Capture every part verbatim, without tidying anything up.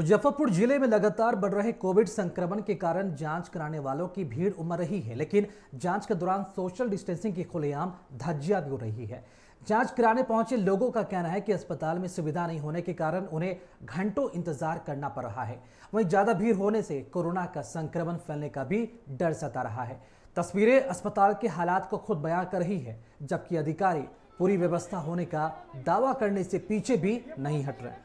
मुजफ्फरपुर जिले में लगातार बढ़ रहे कोविड संक्रमण के कारण जांच कराने वालों की भीड़ उमड़ रही है, लेकिन जांच के दौरान सोशल डिस्टेंसिंग की खुलेआम धज्जियां भी हो रही है। जांच कराने पहुंचे लोगों का कहना है कि अस्पताल में सुविधा नहीं होने के कारण उन्हें घंटों इंतजार करना पड़ रहा है। वहीं ज्यादा भीड़ होने से कोरोना का संक्रमण फैलने का भी डर सता रहा है। तस्वीरें अस्पताल के हालात को खुद बयां कर रही है, जबकि अधिकारी पूरी व्यवस्था होने का दावा करने से पीछे भी नहीं हट रहे।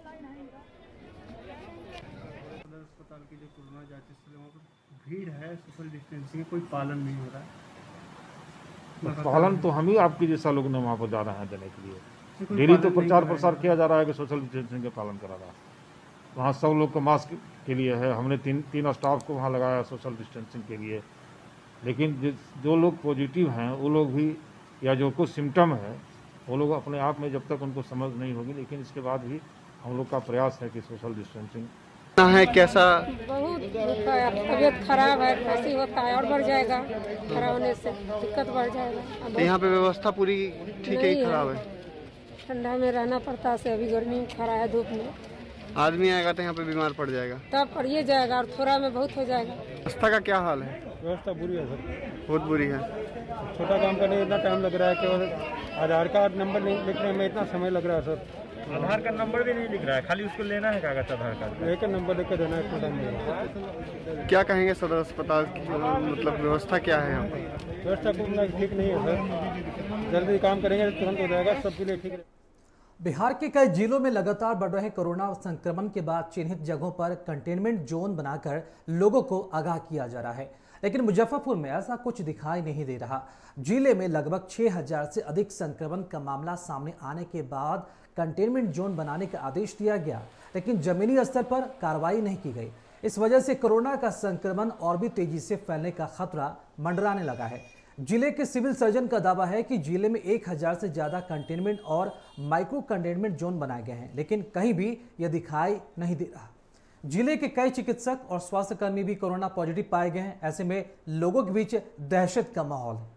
अस्पताल की जो कोरोना जांच स्थल वहाँ पर भीड़ है, सोशल डिस्टेंसिंग कोई पालन नहीं हो रहा है। पालन तो हम ही आपके जैसा लोग ने वहाँ पर जा रहे हैं देने के लिए। डेली तो प्रचार प्रसार किया जा रहा है कि सोशल डिस्टेंसिंग का पालन करा रहा है। वहाँ सब लोग को मास्क के लिए है, हमने तीन तीन स्टाफ को वहाँ लगाया सोशल डिस्टेंसिंग के लिए। लेकिन जो लोग पॉजिटिव हैं वो लोग भी, या जो कुछ सिम्टम है वो लोग अपने आप में जब तक उनको समझ नहीं होगी, लेकिन इसके बाद भी हम लोग का प्रयास है कि सोशल डिस्टेंसिंग है। कैसा बहुत तबीयत खराब है, खांसी होता है और बढ़ जाएगा, खराब होने से दिक्कत बढ़ जाएगा। तो यहाँ पे व्यवस्था पूरी ठीक है, खराब है। ठंडा में रहना पड़ता है, अभी गर्मी में खड़ा है, धूप में आदमी आएगा तो यहाँ पे बीमार पड़ जाएगा, तब पड़िए जाएगा और थोड़ा में बहुत हो जाएगा। व्यवस्था का क्या हाल है? व्यवस्था बुरी है सर, बहुत बुरी है। छोटा काम करने में इतना टाइम लग रहा है कि आधार कार्ड नंबर लिखने में इतना समय लग रहा है सर। आधार का नंबर भी नहीं लिख रहा है, खाली उसको लेना है कागज आधार कार्ड लेकर नंबर लेकर देना है, इतना टाइम नहीं। क्या कहेंगे सदर अस्पताल की मतलब व्यवस्था क्या है यहाँ पर? व्यवस्था को ठीक नहीं है सर, जल्दी काम करेंगे तो तुरंत हो जाएगा, सबके लिए ठीक है। बिहार के कई जिलों में लगातार बढ़ रहे कोरोना संक्रमण के बाद चिन्हित जगहों पर कंटेनमेंट जोन बनाकर लोगों को आगाह किया जा रहा है, लेकिन मुजफ्फरपुर में ऐसा कुछ दिखाई नहीं दे रहा। जिले में लगभग छह हज़ार से अधिक संक्रमण का मामला सामने आने के बाद कंटेनमेंट जोन बनाने का आदेश दिया गया, लेकिन जमीनी स्तर पर कार्रवाई नहीं की गई। इस वजह से कोरोना का संक्रमण और भी तेजी से फैलने का खतरा मंडराने लगा है। जिले के सिविल सर्जन का दावा है कि जिले में एक हज़ार से ज्यादा कंटेनमेंट और माइक्रो कंटेनमेंट जोन बनाए गए हैं, लेकिन कहीं भी यह दिखाई नहीं दे रहा। जिले के कई चिकित्सक और स्वास्थ्य कर्मी भी कोरोना पॉजिटिव पाए गए हैं। ऐसे में लोगों के बीच दहशत का माहौल है।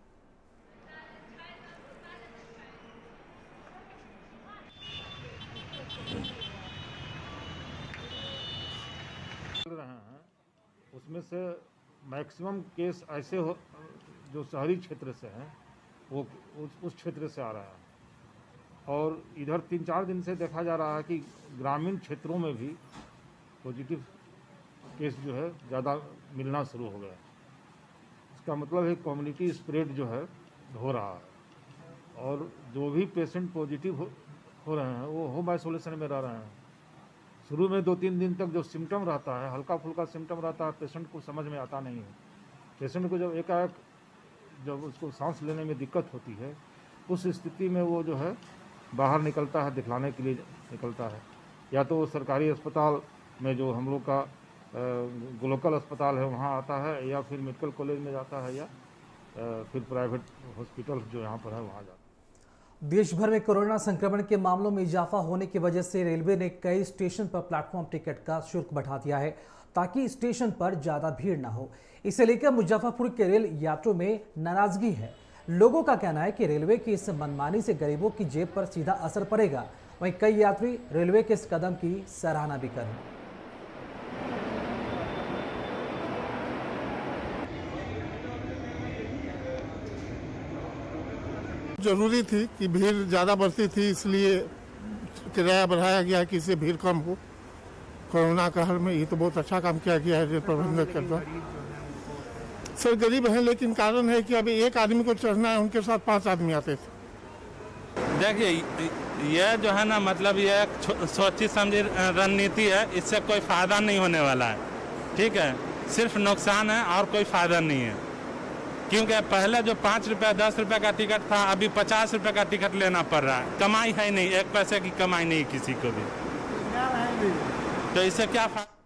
रहे हैं उसमें से मैक्सिमम केस ऐसे हो जो शहरी क्षेत्र से हैं, वो उस, उस क्षेत्र से आ रहा है। और इधर तीन चार दिन से देखा जा रहा है कि ग्रामीण क्षेत्रों में भी पॉजिटिव केस जो है ज़्यादा मिलना शुरू हो गया। इसका मतलब है कम्युनिटी स्प्रेड जो है हो रहा है, और जो भी पेशेंट पॉजिटिव हो, हो रहे हैं वो होम आइसोलेशन में रह रहे हैं। शुरू में दो तीन दिन तक जो सिम्टम रहता है, हल्का फुल्का सिम्टम रहता है, पेशेंट को समझ में आता नहीं है। पेशेंट को जब एकाएक जब उसको सांस लेने में दिक्कत होती है, उस स्थिति में वो जो है बाहर निकलता है, दिखलाने के लिए निकलता है। या तो वो सरकारी अस्पताल में जो हम लोग का लोकल अस्पताल है वहाँ आता है, या फिर मेडिकल कॉलेज में जाता है, या फिर प्राइवेट हॉस्पिटल जो यहाँ पर है वहाँ जाता है। देश भर में कोरोना संक्रमण के मामलों में इजाफा होने की वजह से रेलवे ने कई स्टेशन पर प्लेटफॉर्म टिकट का शुल्क बढ़ा दिया है, ताकि स्टेशन पर ज्यादा भीड़ न हो। इसे लेकर मुजफ्फरपुर के रेल यात्रियों में नाराजगी है। लोगों का कहना है कि रेलवे की इस मनमानी से गरीबों की जेब पर सीधा असर पड़ेगा। वहीं कई यात्री रेलवे के इस कदम की सराहना भी कर रहे हैं। जरूरी थी कि भीड़ ज़्यादा बढ़ती थी, इसलिए किराया बढ़ाया गया कि इससे भीड़ कम हो। कोरोना काल में ये तो बहुत अच्छा काम किया गया है रेल प्रबंधक के द्वारा। सर गरीब हैं, लेकिन कारण है कि अभी एक आदमी को चढ़ना है, उनके साथ पांच आदमी आते थे। देखिए यह जो है ना, मतलब यह एक सोची समझी रणनीति है, इससे कोई फायदा नहीं होने वाला है। ठीक है, सिर्फ नुकसान है और कोई फायदा नहीं है। क्योंकि पहले जो पाँच रुपये दस रुपये का टिकट था, अभी पचास रुपये का टिकट लेना पड़ रहा है। कमाई है नहीं, एक पैसे की कमाई नहीं किसी को भी, तो इससे क्या फायदा।